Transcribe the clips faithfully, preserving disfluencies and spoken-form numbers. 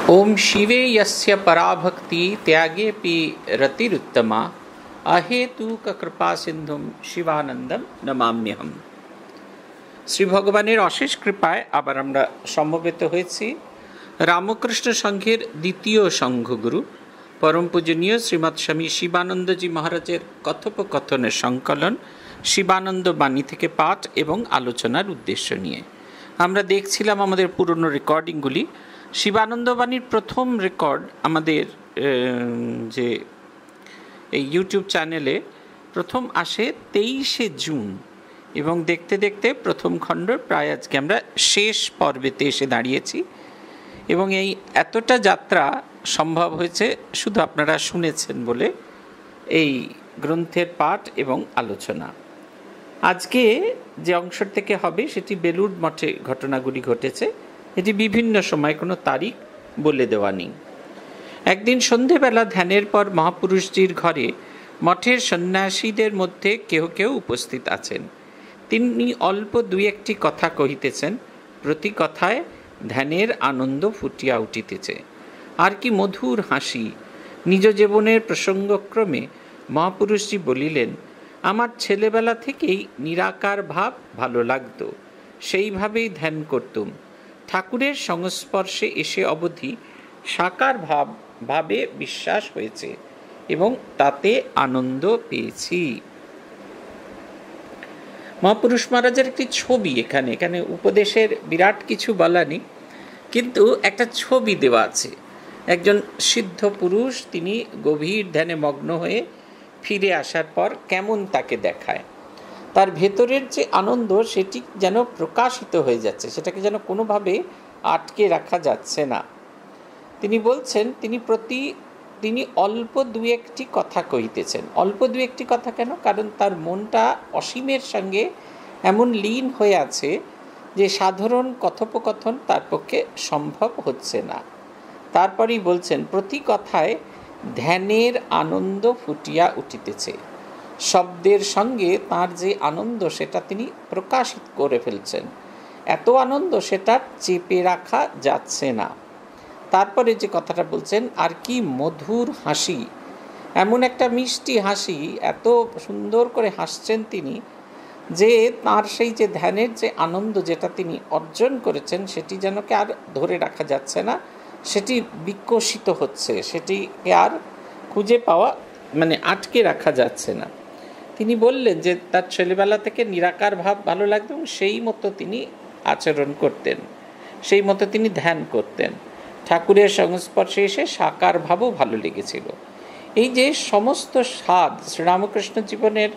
ओम शिवे यस्य पराभक्ति त्यागेपि रतिरुत्तमा अहेतुक कृपा सिंधुम शिवानंदम नमाम्यहम। শ্রী ভগবানের অশেষ কৃপায় আবার আমরা সমবেত হয়েছি রামকৃষ্ণ সংঘের দ্বিতীয় সংঘগুরু পরম পূজনীয় শ্রীমৎ স্বামী শিবানন্দজি মহারাজের কথোপকথনের সংকলন শিবানন্দ বাণী থেকে পাঠ এবং আলোচনার উদ্দেশ্য নিয়ে। আমরা দেখছিলাম আমাদের পুরনো রেকর্ডিংগুলি। শিবানন্দ বাণীর প্রথম রেকর্ড আমাদের যে এই ইউটিউব চ্যানেলে প্রথম আসে তেইশে জুন এবং দেখতে দেখতে প্রথম খণ্ড প্রায় আজকে আমরা শেষ পর্বেতে এসে দাঁড়িয়েছি এবং এই এতটা যাত্রা সম্ভব হয়েছে শুধু আপনারা শুনেছেন বলে এই গ্রন্থের পাঠ এবং আলোচনা। আজকে যে অংশ থেকে হবে সেটি বেলুড় মঠে ঘটনাগুলি ঘটেছে। এটি বিভিন্ন সময় কোনো তারিখ বলে দেওয়া নেই। একদিন সন্ধেবেলা ধ্যানের পর মহাপুরুষজির ঘরে মঠের সন্ন্যাসীদের মধ্যে কেহ কেউ উপস্থিত আছেন। তিনি অল্প দুই একটি কথা কহিতেছেন, প্রতি কথায় ধ্যানের আনন্দ ফুটিয়া উঠিতেছে। আর কি মধুর হাসি! নিজ জীবনের প্রসঙ্গক্রমে মহাপুরুষজি বলিলেন, আমার ছেলেবেলা থেকেই নিরাকার ভাব ভালো লাগত, সেইভাবেই ধ্যান করতুম। ঠাকুরের সংস্পর্শে এসে অবধি সাকার ভাব ভাবে বিশ্বাস হয়েছে এবং তাতে আনন্দ পেয়েছি। মহাপুরুষ মহারাজের একটি ছবি এখানে এখানে উপদেশের বিরাট কিছু বলা নেই, কিন্তু একটা ছবি দেওয়া আছে। একজন সিদ্ধ পুরুষ তিনি গভীর ধ্যানে মগ্ন হয়ে ফিরে আসার পর কেমন তাকে দেখায়, তার ভেতরের যে আনন্দ সেটি যেন প্রকাশিত হয়ে যাচ্ছে, সেটাকে যেন কোনোভাবে আটকে রাখা যাচ্ছে না। তিনি বলছেন তিনি প্রতি তিনি অল্প দু একটি কথা কহিতেছেন। অল্প দু একটি কথা কেন? কারণ তার মনটা অসীমের সঙ্গে এমন লীন হয়ে আছে যে সাধারণ কথোপকথন তার পক্ষে সম্ভব হচ্ছে না। তারপরেই বলছেন প্রতি কথায় ধ্যানের আনন্দ ফুটিয়া উঠিতেছে। শব্দের সঙ্গে তার যে আনন্দ সেটা তিনি প্রকাশিত করে ফেলছেন। এত আনন্দ সেটা চেপে রাখা যাচ্ছে না। তারপরে যে কথাটা বলছেন, আর কি মধুর হাসি! এমন একটা মিষ্টি হাসি, এত সুন্দর করে হাসছেন তিনি যে তার সেই যে ধ্যানের যে আনন্দ যেটা তিনি অর্জন করেছেন সেটি যেন কি আর ধরে রাখা যাচ্ছে না, সেটি বিকশিত হচ্ছে, সেটিকে আর খুঁজে পাওয়া মানে আটকে রাখা যাচ্ছে না। তিনি বললেন যে তার ছেলেবেলা থেকে নিরাকার ভাব ভালো লাগতো এবং সেই মতো তিনি আচরণ করতেন, সেই মতো তিনি ধ্যান করতেন। ঠাকুরের সংস্পর্শে এসে সাকার ভাবও ভালো লেগেছিল। এই যে সমস্ত স্বাদ শ্রীরামকৃষ্ণ জীবনের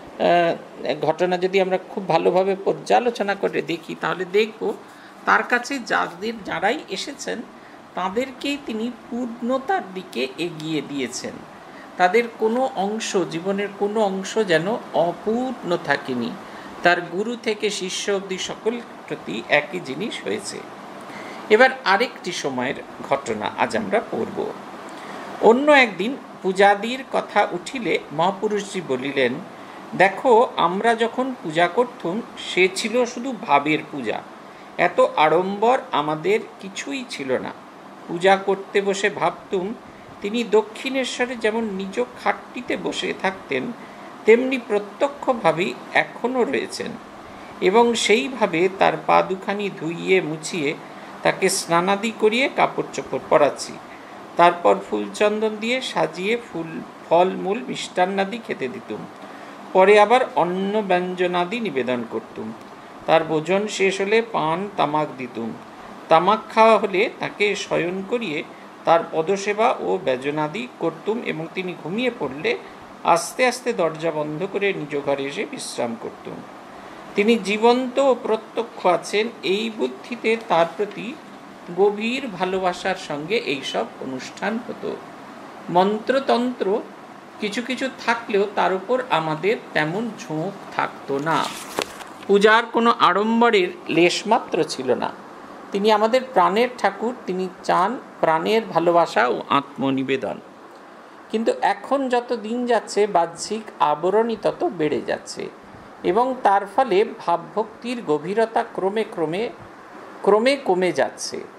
ঘটনা যদি আমরা খুব ভালোভাবে পর্যালোচনা করে দেখি তাহলে দেখব তার কাছে যাদের যারাই এসেছেন তাদেরকেই তিনি পূর্ণতার দিকে এগিয়ে দিয়েছেন। তাদের কোনো অংশ, জীবনের কোনো অংশ যেন অপূর্ণ থাকেনি। তার গুরু থেকে শিষ্য অবধি সকল প্রতি একই জিনিস হয়েছে। এবার আরেকটি সময়ের ঘটনা আজ আমরা পড়ব। অন্য একদিন পূজাদির কথা উঠিলে মহাপুরুষজি বলিলেন, দেখো আমরা যখন পূজা করতুম সে ছিল শুধু ভাবের পূজা, এত আড়ম্বর আমাদের কিছুই ছিল না। পূজা করতে বসে ভাবতুম তিনি দক্ষিণেশ্বরে যেমন নিজ খাটটিতে বসে থাকতেন তেমনি প্রত্যক্ষভাবেই এখনও রয়েছেন এবং সেইভাবে তার পা দুখানি ধুইয়ে মুছিয়ে তাকে স্নানাদি করিয়ে কাপড় চোপড় পরাচ্ছি। তারপর ফুলচন্দন দিয়ে সাজিয়ে ফুল ফলমূল মিষ্টান্নাদি খেতে দিতুম। পরে আবার অন্ন ব্যঞ্জনাদি নিবেদন করতুম। তার ভোজন শেষ হলে পান তামাক দিতুম। তামাক খাওয়া হলে তাকে শয়ন করিয়ে তার পদসেবা ও ব্যজনাদি করতুম এবং তিনি ঘুমিয়ে পড়লে আস্তে আস্তে দরজা বন্ধ করে নিজ ঘরে এসে বিশ্রাম করতুম। তিনি জীবন্ত ও প্রত্যক্ষ আছেন এই বুদ্ধিতে তার প্রতি গভীর ভালোবাসার সঙ্গে এইসব অনুষ্ঠান হতো। মন্ত্রতন্ত্র কিছু কিছু থাকলেও তার উপর আমাদের তেমন ঝোঁক থাকতো না। পূজার কোনো আড়ম্বরের লেশমাত্র ছিল না। তিনি আমাদের প্রাণের ঠাকুর, তিনি চান প্রাণের ভালোবাসা ও আত্মনিবেদন। কিন্তু এখন যত দিন যাচ্ছে বাহ্যিক আবরণই তত বেড়ে যাচ্ছে এবং তার ফলে ভাবভক্তির গভীরতা ক্রমে ক্রমে ক্রমে কমে যাচ্ছে।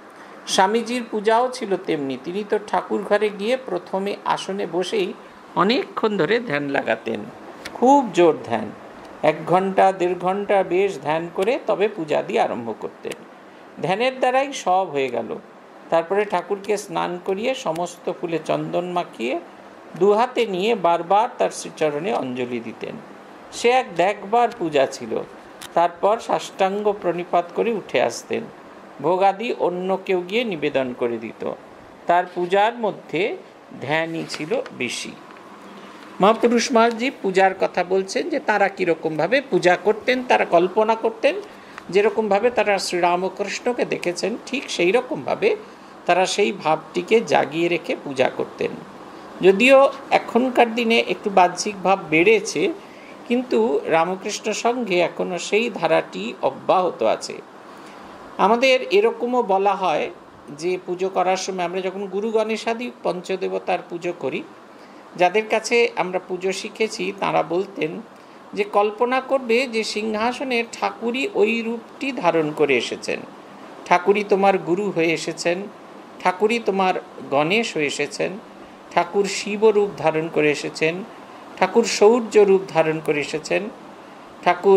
স্বামীজির পূজাও ছিল তেমনি। তিনি তো ঠাকুর ঘরে গিয়ে প্রথমে আসনে বসেই অনেকক্ষণ ধরে ধ্যান লাগাতেন, খুব জোর ধ্যান। এক ঘন্টা দেড় ঘন্টা বেশ ধ্যান করে তবে পূজা দিয়ে আরম্ভ করতেন। ধ্যানের দ্বারাই সব হয়ে গেল। তারপরে ঠাকুরকে স্নান করিয়ে সমস্ত ফুলে চন্দন মাখিয়ে দুহাতে নিয়ে বারবার তার শ্রীচরণে অঞ্জলি দিতেন। সে এক দেখবার পূজা ছিল। তারপর সাষ্টাঙ্গ প্রণিপাত করে উঠে আসতেন। ভোগাদি অন্য কেউ গিয়ে নিবেদন করে দিত। তার পূজার মধ্যে ধ্যানই ছিল বেশি। মহাপুরুষ মহারাজজি পূজার কথা বলছেন যে তারা কীরকমভাবে পূজা করতেন, তারা কল্পনা করতেন যেরকমভাবে তারা শ্রীরামকৃষ্ণকে দেখেছেন, ঠিক সেই রকমভাবে তারা সেই ভাবটিকে জাগিয়ে রেখে পূজা করতেন। যদিও এখনকার দিনে একটু বাহ্যিক ভাব বেড়েছে, কিন্তু রামকৃষ্ণ সঙ্গে এখনও সেই ধারাটি অব্যাহত আছে। আমাদের এরকমও বলা হয় যে পুজো করার সময় আমরা যখন গুরু গণেশাদি পঞ্চদেবতার পুজো করি, যাদের কাছে আমরা পুজো শিখেছি তারা বলতেন যে কল্পনা করবে যে সিংহাসনে ঠাকুরই ওই রূপটি ধারণ করে এসেছেন, ঠাকুরই তোমার গুরু হয়ে এসেছেন, ঠাকুরই তোমার গণেশ হয়ে এসেছেন, ঠাকুর শিব রূপ ধারণ করে এসেছেন, ঠাকুর সৌর্য রূপ ধারণ করে এসেছেন, ঠাকুর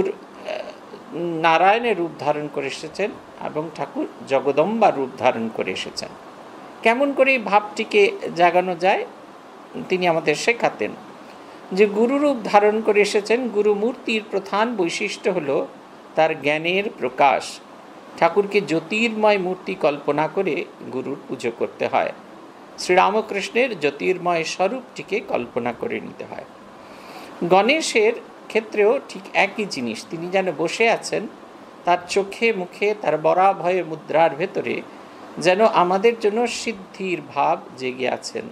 নারায়ণের রূপ ধারণ করে এসেছেন এবং ঠাকুর জগদম্বার রূপ ধারণ করে এসেছেন। কেমন করে এই ভাবটিকে জাগানো যায় তিনি আমাদের শেখাতেন। যে গুরুরূপ ধারণ করে এসেছেন, গুরুমূর্তির প্রধান বৈশিষ্ট্য হলো তার জ্ঞানের প্রকাশ। ঠাকুরকে জ্যোতির্ময় মূর্তি কল্পনা করে গুরুর পুজো করতে হয়। শ্রীরামকৃষ্ণের জ্যোতির্ময় স্বরূপটিকে কল্পনা করে নিতে হয়। গণেশের ক্ষেত্রেও ঠিক একই জিনিস। তিনি যেন বসে আছেন, তার চোখে মুখে তার বরাভয় মুদ্রার ভেতরে যেন আমাদের জন্য সিদ্ধির ভাব জেগে আছেন।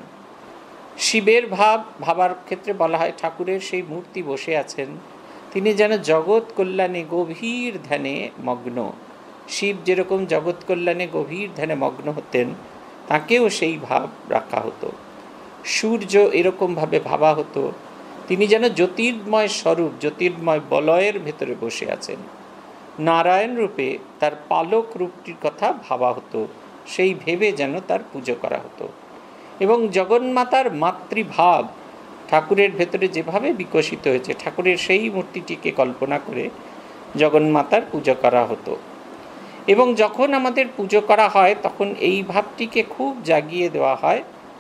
শিবের ভাব ভাবার ক্ষেত্রে বলা হয় ঠাকুরের সেই মূর্তি বসে আছেন, তিনি যেন জগৎ কল্যাণে গভীর ধ্যানে মগ্ন। শিব যেরকম জগৎ কল্যাণে গভীর ধ্যানে মগ্ন হতেন, তাকেও সেই ভাব রাখা হতো। সূর্য এরকমভাবে ভাবা হতো, তিনি যেন জ্যোতির্ময় স্বরূপ, জ্যোতির্ময় বলয়ের ভেতরে বসে আছেন। নারায়ণ রূপে তার পালক রূপটির কথা ভাবা হতো, সেই ভেবে যেন তার পুজো করা হতো। এবং জগন্মাতার মাতৃভাব ঠাকুরের ভেতরে যেভাবে বিকশিত হয়েছে, ঠাকুরের সেই মূর্তিটিকে কল্পনা করে জগন্মাতার পুজো করা হতো। এবং যখন আমাদের পুজো করা হয় তখন এই ভাবটিকে খুব জাগিয়ে দেওয়া হয়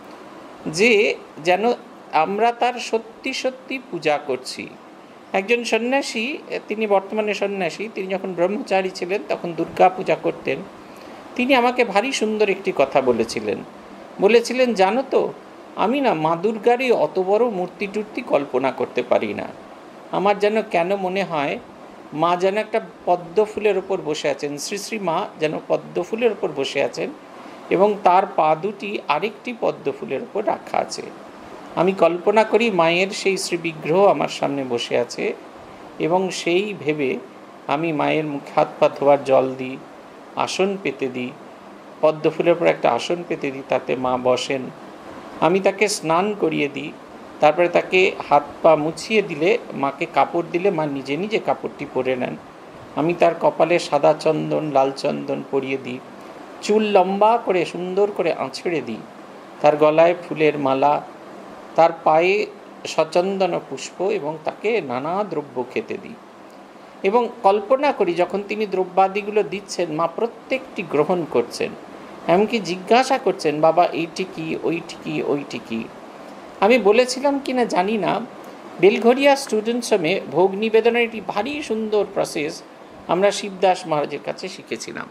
যে যেন আমরা তার সত্যি সত্যি পূজা করছি। একজন সন্ন্যাসী, তিনি বর্তমানে সন্ন্যাসী, তিনি যখন ব্রহ্মচারী ছিলেন তখন দুর্গা পূজা করতেন। তিনি আমাকে ভারী সুন্দর একটি কথা বলেছিলেন। বলেছিলেন, জানো তো আমি না মা দুর্গারই অত বড় মূর্তি টূর্তি কল্পনা করতে পারি না। আমার যেন কেন মনে হয় মা যেন একটা পদ্ম ফুলের ওপর বসে আছেন, শ্রী শ্রী মা যেন পদ্ম ফুলের ওপর বসে আছেন এবং তার পা দুটি আরেকটি পদ্ম ফুলের ওপর রাখা আছে। আমি কল্পনা করি মায়ের সেই শ্রী বিগ্রহ আমার সামনে বসে আছে এবং সেই ভেবে আমি মায়ের মুখে হাত পা ধোয়ার জল দিই, আসন পেতে দিই, পদ্ম ফুলের উপর একটা আসন পেতে দিই, তাতে মা বসেন। আমি তাকে স্নান করিয়ে দিই, তারপরে তাকে হাত পা মুছিয়ে দিলে, মাকে কাপড় দিলে মা নিজে নিজে কাপড়টি পরে নেন। আমি তার কপালে সাদা চন্দন লাল চন্দন পরিয়ে দিই, চুল লম্বা করে সুন্দর করে আঁচড়ে দিই, তার গলায় ফুলের মালা, তার পায়ে সচন্দন পুষ্প এবং তাকে নানা দ্রব্য খেতে দিই। এবং কল্পনা করি যখন তিনি দ্রব্যাদিগুলো দিচ্ছেন মা প্রত্যেকটি গ্রহণ করছেন, এমনকি জিজ্ঞাসা করছেন, বাবা এইটি কি, ওইটি কি, ওইটি কি। আমি বলেছিলাম কি না জানি না, বেলঘরিয়া স্টুডেন্টস হোমে ভোগ নিবেদনের একটি ভারী সুন্দর প্রসেস আমরা শিবদাস মহারাজের কাছে শিখেছিলাম।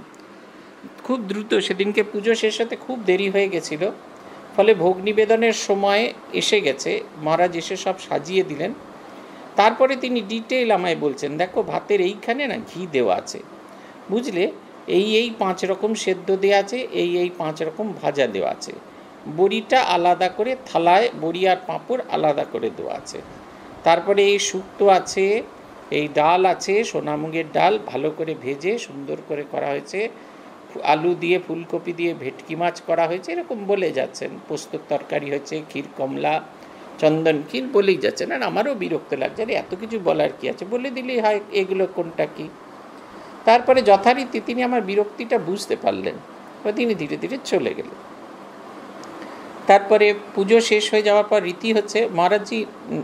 খুব দ্রুত সেদিনকে পুজো শেষ হতে খুব দেরি হয়ে গেছিল, ফলে ভোগ নিবেদনের সময় এসে গেছে। মহারাজ এসে সব সাজিয়ে দিলেন। তারপরে তিনি ডিটেইল আমায় বলছেন, দেখো ভাতের এইখানে না ঘি দেওয়া আছে, বুঝলে, এই এই পাঁচ রকম সেদ্ধ দেওয়া আছে, এই এই পাঁচ রকম ভাজা দেওয়া আছে, বড়িটা আলাদা করে থালায় বড়ি আর পাঁপড় আলাদা করে দেওয়া আছে, তারপরে এই শুক্তো আছে, এই ডাল আছে, সোনামুগের ডাল ভালো করে ভেজে সুন্দর করে করা হয়েছে, আলু দিয়ে ফুলকপি দিয়ে ভেটকি মাছ করা হয়েছে, এরকম বলে যাচ্ছেন। পোস্তর তরকারি হয়েছে, ক্ষীর কমলা, চন্দন ক্ষীর বলেই যাচ্ছেন। আর আমারও বিরক্ত লাগছে, আরে এত কিছু বলার কি আছে, বলে দিলেই হয় এগুলো কোনটা কি। তারপরে যথারীতি তিনি আমার বিরক্তিটা বুঝতে পারলেন তিনি ধীরে ধীরে চলে গেলেন। তারপরে পুজো শেষ হয়ে যাওয়ার পর রীতি হচ্ছে মহারাজজি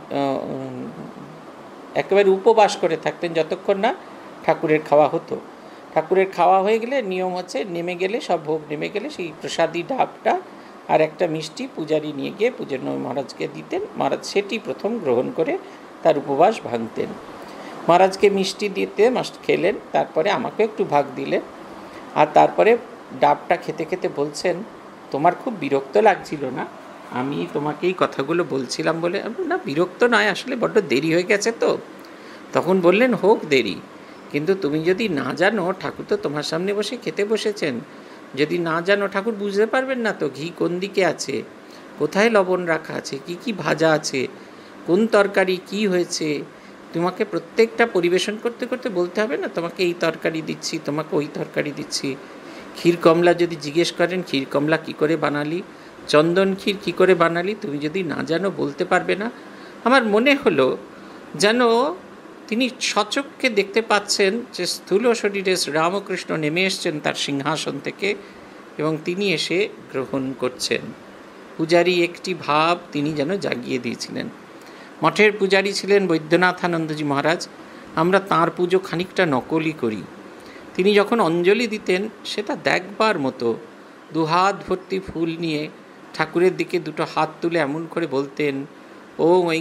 একেবারে উপবাস করে থাকতেন যতক্ষণ না ঠাকুরের খাওয়া হতো। ঠাকুরের খাওয়া হয়ে গেলে নিয়ম হচ্ছে নেমে গেলে, সব ভোগ নেমে গেলে সেই প্রসাদী ডাবটা আর একটা মিষ্টি পূজারি নিয়ে গিয়ে পূজন মহারাজকে দিতেন। মহারাজ সেটি প্রথম গ্রহণ করে তার উপবাস ভাঙতেন। মহারাজকে মিষ্টি দিতে মাস্ট খেলেন, তারপরে আমাকে একটু ভাগ দিলেন। আর তারপরে ডাবটা খেতে খেতে বলছেন, তোমার খুব বিরক্ত লাগছিল না? আমি তোমাকে এই কথাগুলো বলছিলাম বলে। না, বিরক্ত নয়, আসলে বড্ড দেরি হয়ে গেছে তো। তখন বললেন, হোক দেরি, কিন্তু তুমি যদি না জানো ঠাকুর তো তোমার সামনে বসে খেতে বসেছেন, যদি না জানো ঠাকুর বুঝতে পারবেন না তো ঘি কোন দিকে আছে, কোথায় লবণ রাখা আছে, কি কি ভাজা আছে, কোন তরকারি কি হয়েছে। তোমাকে প্রত্যেকটা পরিবেশন করতে করতে বলতে হবে না তোমাকে এই তরকারি দিচ্ছি, তোমাকে ওই তরকারি দিচ্ছি। ক্ষীর কমলা যদি জিজ্ঞেস করেন ক্ষীর কমলা কী করে বানালি, চন্দন ক্ষীর কী করে বানালি, তুমি যদি না জানো বলতে পারবে না। আমার মনে হলো যেন তিনি সচক্ষে দেখতে পাচ্ছেন যে স্থূল শরীরে রামকৃষ্ণ নেমে এসছেন তার সিংহাসন থেকে এবং তিনি এসে গ্রহণ করছেন। পূজারী একটি ভাব তিনি যেন জাগিয়ে দিয়েছিলেন। মঠের পূজারী ছিলেন বৈদ্যনাথানন্দজি মহারাজ। আমরা তাঁর পুজো খানিকটা নকলই করি। তিনি যখন অঞ্জলি দিতেন সেটা দেখবার মতো। দুহাত ভর্তি ফুল নিয়ে ঠাকুরের দিকে দুটো হাত তুলে এমন করে বলতেন, ও ঐং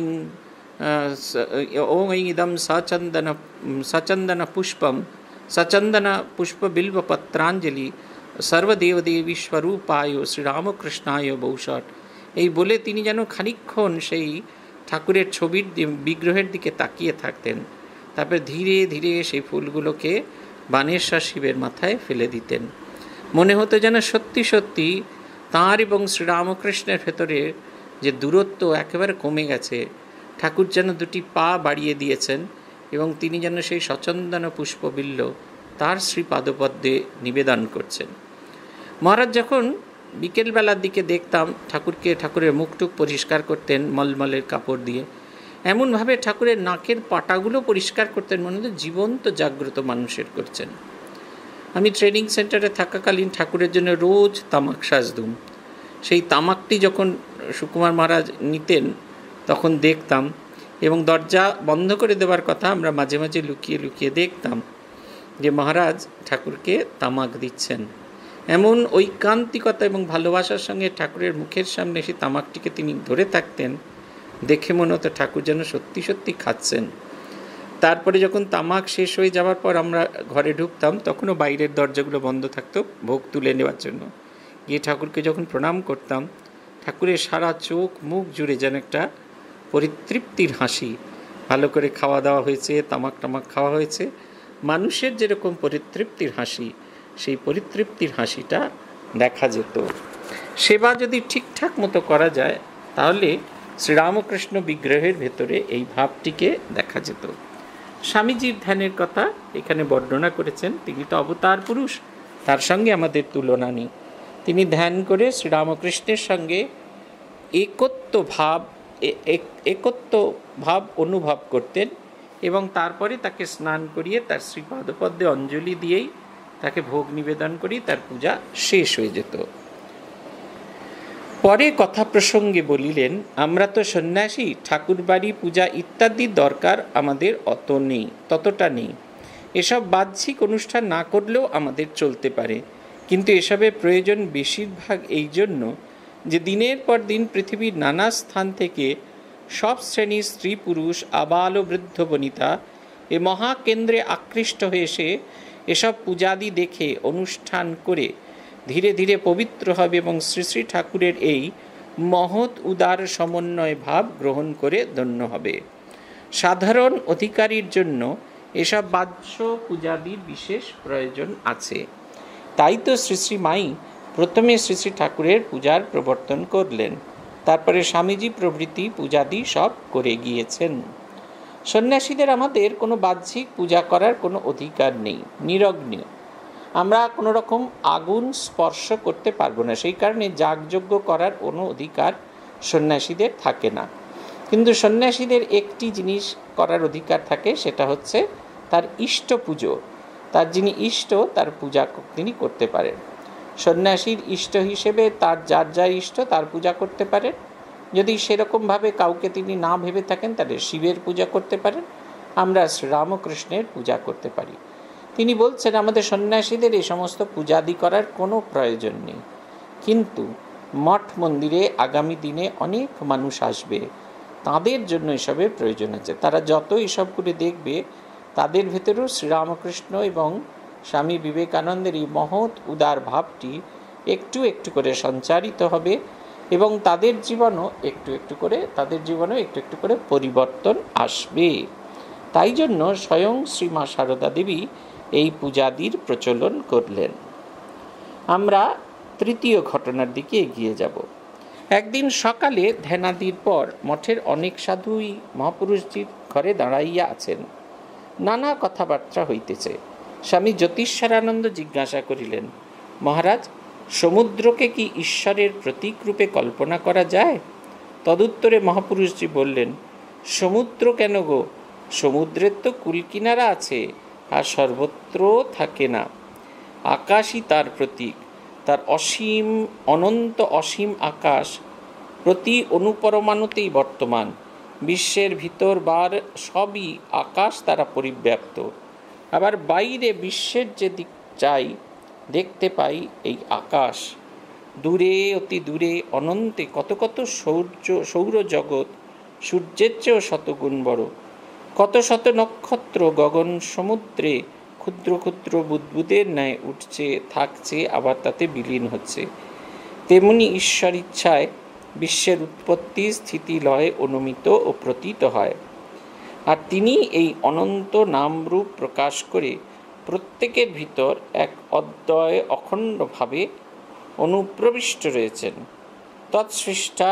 ও ঐং ইদম সচন্দন সচন্দন পুষ্পম সচন্দন পুষ্প বিল্ব পত্রাঞ্জলি সর্বদেবদেবী স্বরূপায় শ্রীরামকৃষ্ণায় বৌষট। এই বলে তিনি যেন খানিকক্ষণ সেই ঠাকুরের ছবির বিগ্রহের দিকে তাকিয়ে থাকতেন। তারপর ধীরে ধীরে সেই ফুলগুলোকে বানেশ্বর শিবের মাথায় ফেলে দিতেন। মনে হতো যেন সত্যি সত্যি তাঁর এবং শ্রীরামকৃষ্ণের ভেতরে যে দূরত্ব একেবারে কমে গেছে। ঠাকুর যেন দুটি পা বাড়িয়ে দিয়েছেন এবং তিনি যেন সেই সচন্দন পুষ্পবিল্ল তার শ্রীপাদপদ্মে নিবেদন করছেন। মহারাজ যখন বিকেলবেলার দিকে দেখতাম ঠাকুরকে, ঠাকুরের মুখটুক পরিষ্কার করতেন মলমলের কাপড় দিয়ে, এমনভাবে ঠাকুরের নাকের পাটাগুলো পরিষ্কার করতেন, মনে হতো জীবন্ত জাগ্রত মানুষের করছেন। আমি ট্রেনিং সেন্টারে থাকাকালীন ঠাকুরের জন্য রোজ তামাক সাজতুম। সেই তামাকটি যখন সুকুমার মহারাজ নিতেন তখন দেখতাম এবং দরজা বন্ধ করে দেওয়ার কথা আমরা মাঝে মাঝে লুকিয়ে লুকিয়ে দেখতাম যে মহারাজ ঠাকুরকে তামাক দিচ্ছেন। এমন ঐকান্তিকতা এবং ভালোবাসার সঙ্গে ঠাকুরের মুখের সামনে সেই তামাকটিকে তিনি ধরে থাকতেন, দেখে মনে হতো ঠাকুর যেন সত্যি সত্যি খাচ্ছেন। তারপরে যখন তামাক শেষ হয়ে যাওয়ার পর আমরা ঘরে ঢুকতাম তখনও বাইরের দরজাগুলো বন্ধ থাকতো ভোগ তুলে নেওয়ার জন্য। গিয়ে ঠাকুরকে যখন প্রণাম করতাম, ঠাকুরের সারা চোখ মুখ জুড়ে যেন একটা পরিতৃপ্তির হাসি। ভালো করে খাওয়া দাওয়া হয়েছে, তামাক টামাক খাওয়া হয়েছে, মানুষের যেরকম পরিতৃপ্তির হাসি, সেই পরিতৃপ্তির হাসিটা দেখা যেত। সেবা যদি ঠিকঠাক মতো করা যায় তাহলে শ্রীরামকৃষ্ণ বিগ্রহের ভেতরে এই ভাবটিকে দেখা যেত। স্বামীজির ধ্যানের কথা এখানে বর্ণনা করেছেন। তিনি তো অবতার পুরুষ, তার সঙ্গে আমাদের তুলনা নেই। তিনি ধ্যান করে শ্রীরামকৃষ্ণের সঙ্গে একত্ব ভাব একত্ব ভাব অনুভব করতেন এবং তারপরে তাকে স্নান করিয়ে তার শ্রীপাদপদ্মে অঞ্জলি দিয়েই তাকে ভোগ নিবেদন করি তার পূজা শেষ হয়ে যেত। পরে কথা প্রসঙ্গে বলিলেন, আমরা তো সন্ন্যাসী, ঠাকুরবাড়ি পূজা ইত্যাদি দরকার আমাদের অত নেই, ততটা নেই। এসব বাহ্যিক অনুষ্ঠান না করলেও আমাদের চলতে পারে, কিন্তু এসবের প্রয়োজন বেশিরভাগ এই জন্য যে দিনের পর দিন পৃথিবীর নানা স্থান থেকে সব শ্রেণীর স্ত্রী পুরুষ আবাল ও বৃদ্ধ বনিতা এ মহাকেন্দ্রে আকৃষ্ট হয়ে এসে এসব পূজাদি দেখে অনুষ্ঠান করে ধীরে ধীরে পবিত্র হবে এবং শ্রী শ্রী ঠাকুরের এই মহৎ উদার সমন্বয় ভাব গ্রহণ করে ধন্য হবে। সাধারণ অধিকারীর জন্য এসব বাহ্য পূজাদির বিশেষ প্রয়োজন আছে। তাই তো শ্রী শ্রী মাই প্রথমে শ্রী শ্রী ঠাকুরের পূজার প্রবর্তন করলেন, তারপরে স্বামীজি প্রভৃতি পূজাদি সব করে গিয়েছেন। সন্ন্যাসীদের আমাদের কোনো বাহ্যিক পূজা করার কোনো অধিকার নেই, নিরগ্ন। আমরা কোনো রকম আগুন স্পর্শ করতে পারবো না, সেই কারণে যাগযজ্ঞ করার কোনো অধিকার সন্ন্যাসীদের থাকে না। কিন্তু সন্ন্যাসীদের একটি জিনিস করার অধিকার থাকে, সেটা হচ্ছে তার ইষ্ট পুজো। তার যিনি ইষ্ট তার পূজা তিনি করতে পারেন। সন্ন্যাসীর ইষ্ট হিসেবে তার যার যার ইষ্ট তার পূজা করতে পারেন। যদি সেরকমভাবে কাউকে তিনি না ভেবে থাকেন তাহলে শিবের পূজা করতে পারেন। আমরা শ্রীরামকৃষ্ণের পূজা করতে পারি। তিনি বলছেন আমাদের সন্ন্যাসীদের এই সমস্ত পূজাদি করার কোনো প্রয়োজন নেই, কিন্তু মঠ মন্দিরে আগামী দিনে অনেক মানুষ আসবে, তাদের জন্য এসবের প্রয়োজন আছে। তারা যত এসব করে দেখবে তাদের ভেতরেও শ্রীরামকৃষ্ণ এবং স্বামী বিবেকানন্দের এই মহৎ উদার ভাবটি একটু একটু করে সঞ্চারিত হবে এবং তাদের জীবনও একটু একটু করে তাদের জীবনেও একটু একটু করে পরিবর্তন আসবে। তাই জন্য স্বয়ং শ্রীমা সারদা দেবী এই পূজাদির প্রচলন করলেন। আমরা তৃতীয় ঘটনার দিকে এগিয়ে যাব। একদিন সকালে ধ্যানাদির পর মঠের অনেক সাধুই মহাপুরুষজির ঘরে দাঁড়াইয়া আছেন। নানা কথাবার্তা হইতেছে। স্বামী জ্যোতিষ্বরানন্দ জিজ্ঞাসা করিলেন, মহারাজ, সমুদ্রকে কি ঈশ্বরের প্রতীক রূপে কল্পনা করা যায়? তদুত্তরে মহাপুরুষজি বললেন, সমুদ্র কেন গো, সমুদ্রের তো কুলকিনারা আছে আর সর্বত্র থাকে না। আকাশই তার প্রতীক। তার অসীম অনন্ত অসীম আকাশ প্রতি অনুপরমাণুতেই বর্তমান। বিশ্বের ভিতর বার সবই আকাশ দ্বারা পরিব্যাপ্ত। আবার বাইরে বিশ্বের যে দিক চাই দেখতে পাই এই আকাশ। দূরে অতি দূরে অনন্তে কত কত সৌর্য সৌরজগৎ সূর্যের চেয়েও শতগুণ বড়। কত শত নক্ষত্র গগন সমুদ্রে ক্ষুদ্র ক্ষুদ্র বুদ্বুদের ন্যায় উঠছে, থাকছে, আবার তাতে বিলীন হচ্ছে। তেমনি ঈশ্বর ইচ্ছায় বিশ্বের উৎপত্তি, স্থিতি, লয় অনুমিত ও প্রতীত হয়। আর তিনি এই অনন্ত নামরূপ প্রকাশ করে প্রত্যেকের ভিতর এক অদ্বয় অখণ্ডভাবে অনুপ্রবিষ্ট রয়েছেন। তৎসৃষ্টা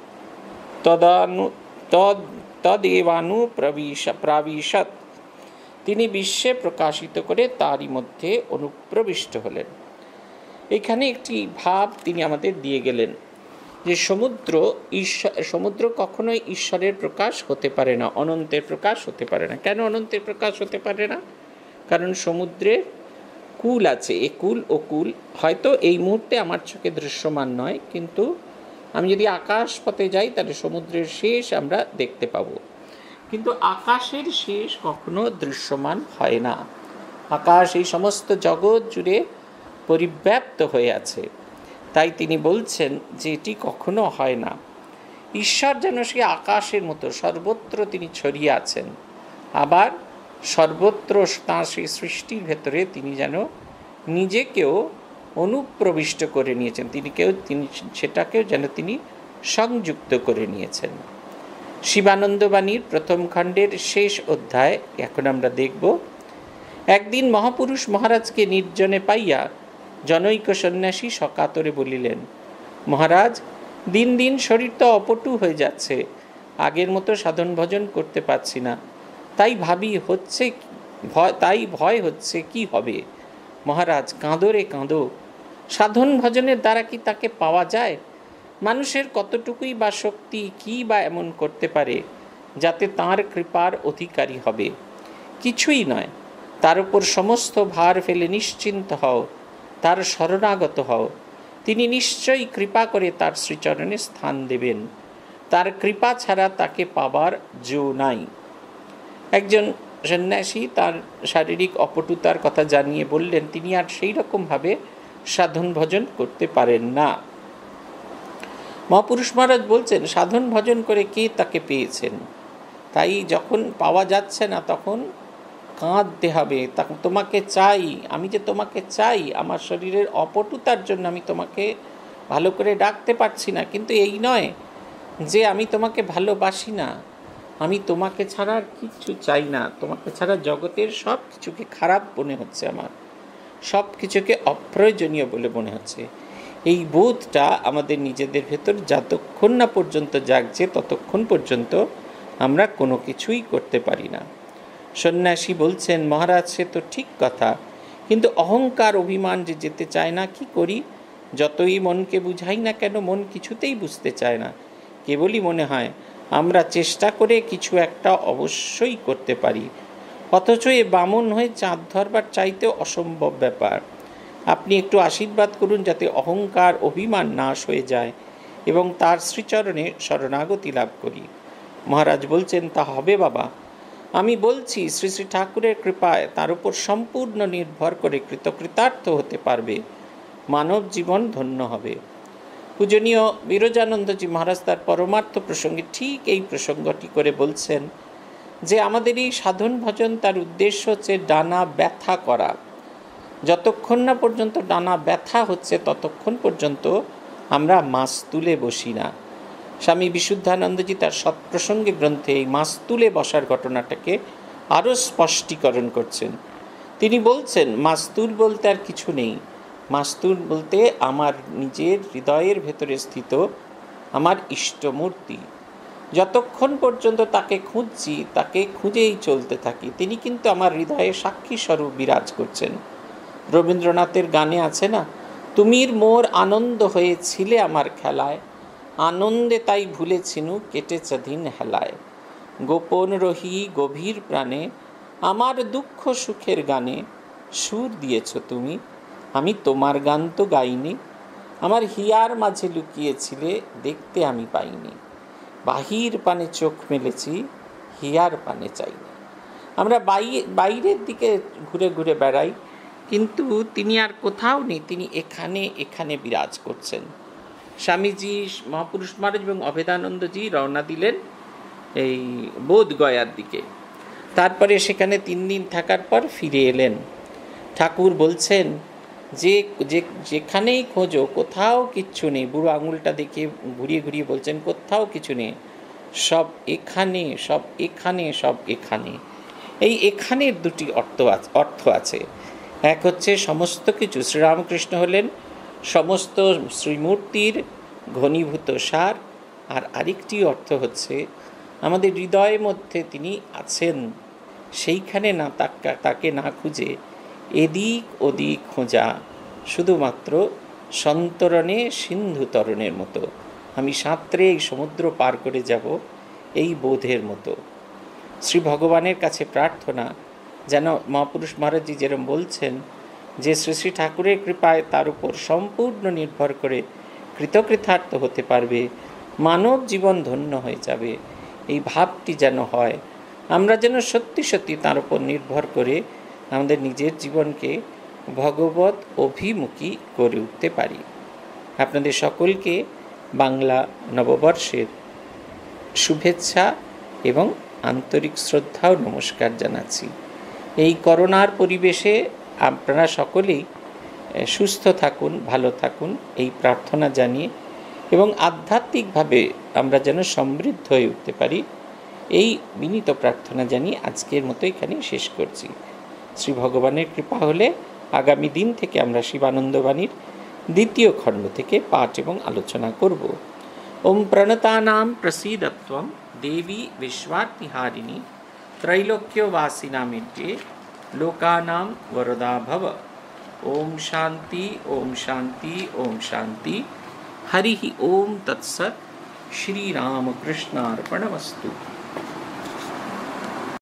তদানু তদ তদেবানুপ্রবিশ প্রাবিশত। তিনি বিশ্বে প্রকাশিত করে তারই মধ্যে অনুপ্রবিষ্ট হলেন। এখানে একটি ভাব তিনি আমাদের দিয়ে গেলেন যে সমুদ্র ঈশ্বর সমুদ্র কখনোই ঈশ্বরের প্রকাশ হতে পারে না, অনন্তের প্রকাশ হতে পারে না। কেন অনন্তের প্রকাশ হতে পারে না? কারণ সমুদ্রের কুল আছে। এ কুল ও কুল হয়তো এই মুহূর্তে আমার চোখে দৃশ্যমান নয়, কিন্তু আমি যদি আকাশ পথে যাই তাহলে সমুদ্রের শেষ আমরা দেখতে পাবো। কিন্তু আকাশের শেষ কখনো দৃশ্যমান হয় না। আকাশ এই সমস্ত জগৎ জুড়ে পরিব্যাপ্ত হয়ে আছে। তাই তিনি বলছেন যে এটি কখনো হয় না। ঈশ্বর যেন সে আকাশের মতো সর্বত্র তিনি ছড়িয়ে আছেন, আবার সর্বত্র তাঁর সেই সৃষ্টির ভেতরে তিনি যেন নিজেকেও অনুপ্রবিষ্ট করে নিয়েছেন, তিনি কেউ তিনি সেটাকেও যেন তিনি সংযুক্ত করে নিয়েছেন। শিবানন্দবাণীর প্রথম খণ্ডের শেষ অধ্যায় এখন আমরা দেখব। একদিন মহাপুরুষ মহারাজকে নির্জনে পাইয়া জনৈক সন্ন্যাসী সকাতরে বলিলেন, মহারাজ, দিন দিন শরীর তো অপটু হয়ে যাচ্ছে, আগের মতো সাধন ভজন করতে পারছি না। তাই ভাবি হচ্ছে ভয় তাই ভয় হচ্ছে কি হবে। মহারাজ, কাঁদো রে কাঁদো। সাধন ভজনের দ্বারা কি তাকে পাওয়া যায়? মানুষের কতটুকুই বা শক্তি কি বা এমন করতে পারে যাতে তাঁর কৃপার অধিকারী হবে? কিছুই নয়। তার উপর সমস্ত ভার ফেলে নিশ্চিন্ত হও, তার শরণাগত হও। তিনি নিশ্চয়ই কৃপা করে তার শ্রীচরণে স্থান দেবেন। তার কৃপা ছাড়া তাকে পাবার জো নাই। একজন সন্ন্যাসী তার শারীরিক অপটুতার কথা জানিয়ে বললেন তিনি আর সেই রকমভাবে সাধন ভজন করতে পারেন না। মহাপুরুষ মহারাজ বলছেন, সাধন ভজন করে কে তাকে পেয়েছেন? তাই যখন পাওয়া যাচ্ছে না তখন কাঁদতে হবে, তোমাকে চাই, আমি যে তোমাকে চাই, আমার শরীরের অপটুতার জন্য আমি তোমাকে ভালো করে ডাকতে পারছি না। কিন্তু এই নয় যে আমি তোমাকে ভালোবাসি না, আমি তোমাকে ছাড়া আর কিছু চাই না, তোমাকে ছাড়া জগতের সব কিছুকে খারাপ মনে হচ্ছে, আমার সব কিছুকে অপ্রয়োজনীয় বলে মনে হচ্ছে। এই বোধটা আমাদের নিজেদের ভেতর যতক্ষণ না পর্যন্ত জাগছে ততক্ষণ পর্যন্ত আমরা কোনো কিছুই করতে পারি না। সন্ন্যাসী বলছেন, মহারাজ, সে তো ঠিক কথা, কিন্তু অহংকার অভিমান যে যেতে চায় না, কি করি? যতই মনকে বুঝাই না কেন মন কিছুতেই বুঝতে চায় না। কেবলই মনে হয় আমরা চেষ্টা করে কিছু একটা অবশ্যই করতে পারি, অথচ এ বামন হয়ে চাঁদ ধরবার চাইতেও অসম্ভব ব্যাপার। আপনি একটু আশীর্বাদ করুন যাতে অহংকার অভিমান নাশ হয়ে যায় এবং তার শ্রীচরণে শরণাগতি লাভ করি। মহারাজ বলছেন, তা হবে বাবা। আমি বলছি শ্রী শ্রী ঠাকুরের কৃপায় তার উপর সম্পূর্ণ নির্ভর করে কৃতকৃতার্থ হতে পারবে, মানব জীবন ধন্য হবে। পূজনীয় বিরজানন্দজি মহারাজ তার পরমার্থ প্রসঙ্গে ঠিক এই প্রসঙ্গটি করে বলছেন যে আমাদের এই সাধন ভজন তার উদ্দেশ্য হচ্ছে ডানা ব্যথা করা। যতক্ষণ না পর্যন্ত ডানা ব্যথা হচ্ছে ততক্ষণ পর্যন্ত আমরা মাছ তুলে বসি না। স্বামী বিশুদ্ধানন্দজি তার সৎপ্রসঙ্গে গ্রন্থে এই মাছ তুলে বসার ঘটনাটাকে আরও স্পষ্টীকরণ করছেন। তিনি বলছেন, মাস্তুল বলতে আর কিছু নেই। মাস্তুল বলতে আমার নিজের হৃদয়ের ভেতরে স্থিত আমার ইষ্টমূর্তি। যতক্ষণ পর্যন্ত তাকে খুঁজছি, তাকে খুঁজেই চলতে থাকি। তিনি কিন্তু আমার হৃদয়ে সাক্ষী স্বরূপ বিরাজ করছেন। রবীন্দ্রনাথের গানে আছে না, তুমির মোর আনন্দ হয়েছিলে আমার খেলায়, আনন্দে তাই ভুলেছিনু কেটেছে দিন হেলায়। গোপন রহি গভীর প্রাণে আমার দুঃখ সুখের গানে সুর দিয়েছ তুমি, আমি তোমার গান তো গাইনি। আমার হিয়ার মাঝে লুকিয়েছিলে দেখতে আমি পাইনি, বাহির পানে চোখ মেলেছি হিয়ার পানে চাইনি। আমরা বাইরের দিকে ঘুরে ঘুরে বেড়াই, কিন্তু তিনি আর কোথাও নেই, তিনি এখানে এখানে বিরাজ করছেন। স্বামীজি, মহাপুরুষ মহারাজ এবং অভেদানন্দজি রওনা দিলেন এই বোধগয়ার দিকে। তারপরে সেখানে তিন দিন থাকার পর ফিরে এলেন। ঠাকুর বলছেন যে যেখানেই খোঁজো কোথাও কিচ্ছু নেই। বুড়ো আঙুলটা দেখে ঘুরিয়ে ঘুরিয়ে বলছেন, কোথাও কিছু নেই, সব এখানে, সব এখানে, সব এখানে। এই এখানের দুটি অর্থ অর্থ আছে। এক হচ্ছে সমস্ত কিছু, শ্রীরামকৃষ্ণ হলেন সমস্ত শ্রীমূর্তির ঘনীভূত সার। আর আরেকটি অর্থ হচ্ছে আমাদের হৃদয়ের মধ্যে তিনি আছেন, সেইখানে না তাকে না খুঁজে এদিক ওদিক খোঁজা, শুধুমাত্র সন্তরণে সিন্ধু তরণের মতো, আমি সাঁতরে এই সমুদ্র পার করে যাব, এই বোধের মতো। শ্রী ভগবানের কাছে প্রার্থনা যেন মহাপুরুষ মহারাজজি যেরকম বলছেন যে শ্রী শ্রী ঠাকুরের কৃপায় তার উপর সম্পূর্ণ নির্ভর করে কৃতকৃতার্থ হতে পারবে, মানব জীবন ধন্য হয়ে যাবে, এই ভাবটি যেন হয়। আমরা যেন সত্যি সত্যি তার উপর নির্ভর করে আমাদের নিজের জীবনকে ভগবত অভিমুখী করে উঠতে পারি। আপনাদের সকলকে বাংলা নববর্ষের শুভেচ্ছা এবং আন্তরিক শ্রদ্ধা ও নমস্কার জানাচ্ছি। এই করোনার পরিবেশে আপনারা সকলেই সুস্থ থাকুন, ভালো থাকুন, এই প্রার্থনা জানিয়ে এবং আধ্যাত্মিকভাবে আমরা যেন সমৃদ্ধ হয়ে উঠতে পারি, এই বিনীত প্রার্থনা জানিয়ে আজকের মতো এখানে শেষ করছি। শ্রী ভগবানের কৃপা হলে আগামী দিন থেকে আমরা শিবানন্দবাণীর দ্বিতীয় খণ্ড থেকে পাঠ এবং আলোচনা করব। ওম প্রণতানাম প্রসীদত্বম দেবী বিশ্বার্তিহারিণী त्रैलोक्यवासिनामित्ये लोकानां वरदा भव। ओम शांति ओम शांति ओम शांति। हरि ओम तत्सत्। श्री राम कृष्णार्पणमस्तु।